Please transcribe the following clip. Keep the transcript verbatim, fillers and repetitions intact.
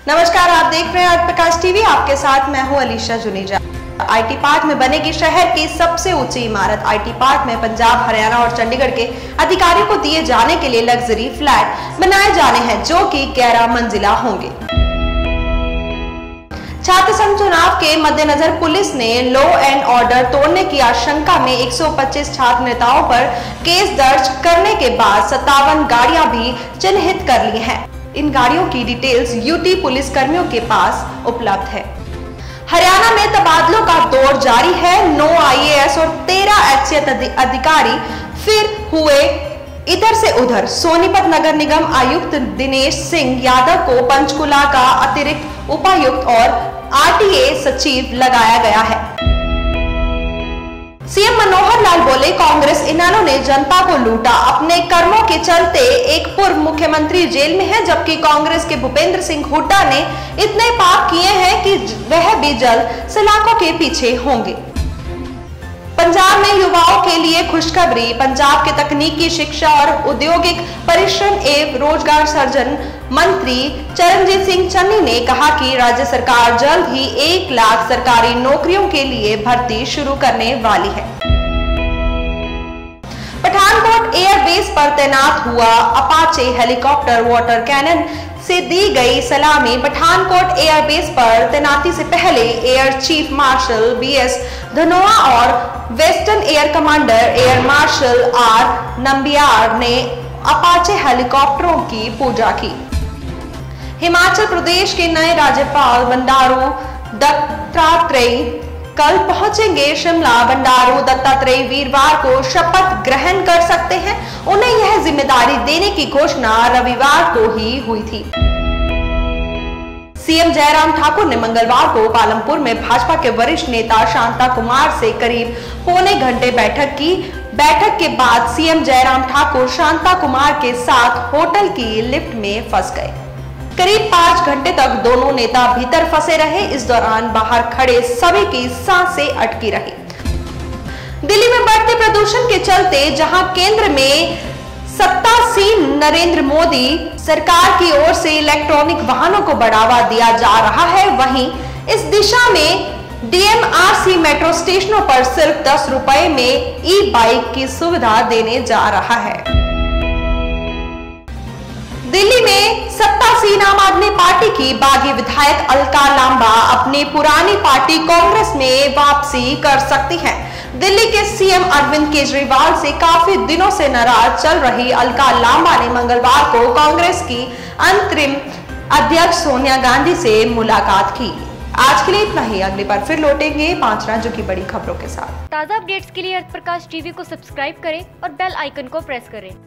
नमस्कार, आप देख रहे हैं अर्थ प्रकाश टीवी। आपके साथ मैं हूं अलीशा जुनेजा। आईटी पार्क में बनेगी शहर की सबसे ऊंची इमारत। आईटी पार्क में पंजाब, हरियाणा और चंडीगढ़ के अधिकारियों को दिए जाने के लिए लग्जरी फ्लैट बनाए जाने हैं, जो कि ग्यारह मंजिला होंगे। छात्र संघ चुनाव के मद्देनजर पुलिस ने लॉ एंड ऑर्डर तोड़ने की आशंका में एक सौ पच्चीस छात्र नेताओं पर केस दर्ज करने के बाद सत्तावन गाड़ियां भी चिन्हित कर ली हैं। इन गाड़ियों की डिटेल्स यूटी पुलिस कर्मियों के पास उपलब्ध है। हरियाणा में तबादलों का दौर जारी है। नौ आईएएस और तेरह एचसीएस अधिकारी फिर हुए इधर से उधर। सोनीपत नगर निगम आयुक्त दिनेश सिंह यादव को पंचकुला का अतिरिक्त उपायुक्त और आरटीए सचिव लगाया गया है। सीएम मनोहर लाल बोले, कांग्रेस इन्होंने ने जनता को लूटा। अपने कर्मों के चलते एक पूर्व मुख्यमंत्री जेल में है, जबकि कांग्रेस के भूपेंद्र सिंह हुड्डा ने इतने पाप किए हैं कि वह भी जल्द सलाखों के पीछे होंगे। पंजाब में युवाओं के लिए खुशखबरी। पंजाब के तकनीकी शिक्षा और औद्योगिक परिश्रम एवं रोजगार सृजन मंत्री चरणजीत सिंह चन्नी ने कहा कि राज्य सरकार जल्द ही एक लाख सरकारी नौकरियों के लिए भर्ती शुरू करने वाली है। पठानकोट एयरबेस पर तैनात हुआ अपाचे हेलीकॉप्टर वाटर कैनन से दी गई सलामी। पठानकोट एयरबेस पर तैनाती से पहले air chief marshal B S Dhanoa और western air commander air marshal R Nambiar ने अपाचे हेलीकॉप्टरों की पूजा की। हिमाचल प्रदेश के नए राज्यपाल बंडारू दत्तात्रेय कल पहुंचेंगे शिमला। बंडारू दत्तात्रेय वीरवार को शपथ ग्रहण कर सकते हैं। उन्हें यह जिम्मेदारी देने की घोषणा रविवार को ही हुई थी। सीएम जयराम ठाकुर ने मंगलवार को पालमपुर में भाजपा के वरिष्ठ नेता शांता कुमार से करीब पौने घंटे बैठक की। बैठक के बाद सीएम जयराम ठाकुर शांता कुमार के साथ होटल की लिफ्ट में फंस गए। करीब पांच घंटे तक दोनों नेता भीतर फंसे रहे। इस दौरान बाहर खड़े सभी की सांसें अटकी रही। दिल्ली में बढ़ते प्रदूषण के चलते जहां केंद्र में सत्तासीन नरेंद्र मोदी सरकार की ओर से इलेक्ट्रॉनिक वाहनों को बढ़ावा दिया जा रहा है, वहीं इस दिशा में डीएमआरसी मेट्रो स्टेशनों पर सिर्फ दस रुपए में ई बाइक की सुविधा देने जा रहा है। दिल्ली में सत्तासीन आम आदमी पार्टी की बागी विधायक अलका लांबा अपनी पुरानी पार्टी कांग्रेस में वापसी कर सकती हैं। दिल्ली के सीएम अरविंद केजरीवाल से काफी दिनों से नाराज चल रही अलका लांबा ने मंगलवार को कांग्रेस की अंतरिम अध्यक्ष सोनिया गांधी से मुलाकात की। आज के लिए इतना ही। अगली बार फिर लौटेंगे पांच राज्यों की बड़ी खबरों के साथ। ताज़ा अपडेट्स के लिए अर्थ प्रकाश टीवी को सब्सक्राइब करें और बेल आइकन को प्रेस करें।